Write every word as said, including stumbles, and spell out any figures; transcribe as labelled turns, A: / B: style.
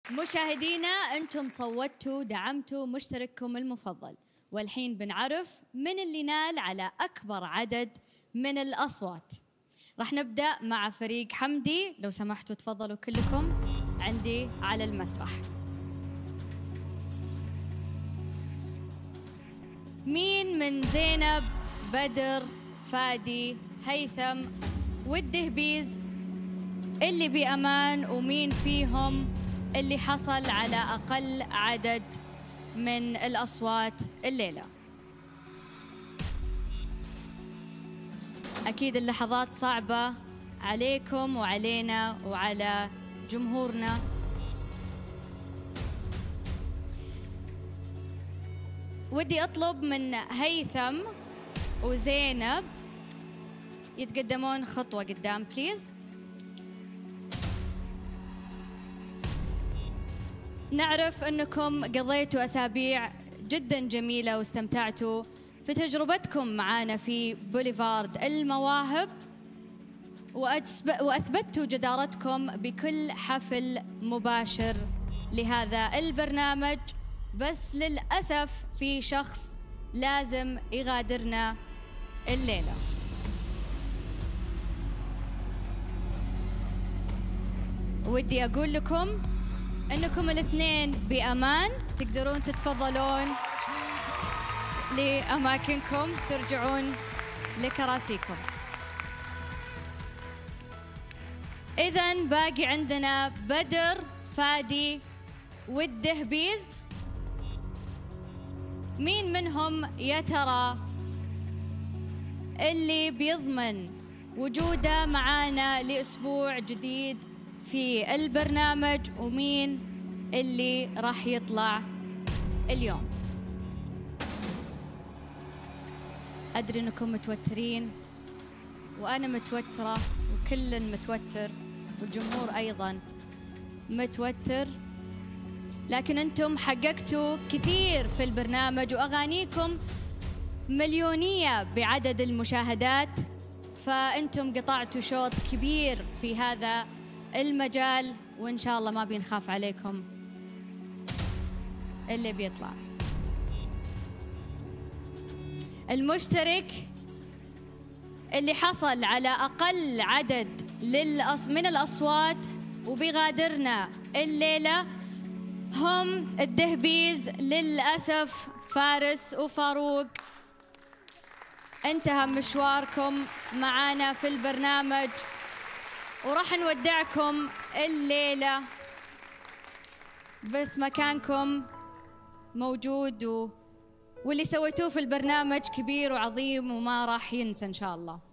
A: مشاهدينا أنتم صوتوا دعمتوا مشترككم المفضل، والحين بنعرف من اللي نال على أكبر عدد من الأصوات. راح نبدأ مع فريق حمدي، لو سمحتوا تفضلوا كلكم عندي على المسرح. مين من زينب، بدر، فادي، هيثم والدهبيز اللي بأمان، ومين فيهم اللي حصل على أقل عدد من الأصوات الليلة؟ أكيد اللحظات صعبة عليكم وعلينا وعلى جمهورنا. ودي أطلب من هيثم وزينب يتقدمون خطوة قدام بليز. نعرف أنكم قضيتوا أسابيع جداً جميلة واستمتعتوا في تجربتكم معانا في بوليفارد المواهب، وأثبتوا جدارتكم بكل حفل مباشر لهذا البرنامج. بس للأسف في شخص لازم يغادرنا الليلة. ودي أقول لكم أنكم الاثنين بأمان، تقدرون تتفضلون لأماكنكم، ترجعون لكراسيكم. إذن باقي عندنا بدر، فادي والدهبيز. مين منهم يا ترى اللي بيضمن وجوده معانا لأسبوع جديد في البرنامج، ومين اللي راح يطلع اليوم؟ أدري أنكم متوترين وأنا متوترة وكل متوتر والجمهور أيضاً متوتر، لكن أنتم حققتوا كثير في البرنامج وأغانيكم مليونية بعدد المشاهدات، فأنتم قطعتوا شوط كبير في هذا المجال، وإن شاء الله ما بنخاف عليكم اللي بيطلع. المشترك اللي حصل على أقل عدد للأص من الأصوات وبيغادرنا الليلة هم الدهبيز. للأسف فارس وفاروق، انتهى مشواركم معانا في البرنامج وراح نودعكم الليلة، بس مكانكم موجود و... واللي سويتوه في البرنامج كبير وعظيم وما راح ينسى إن شاء الله.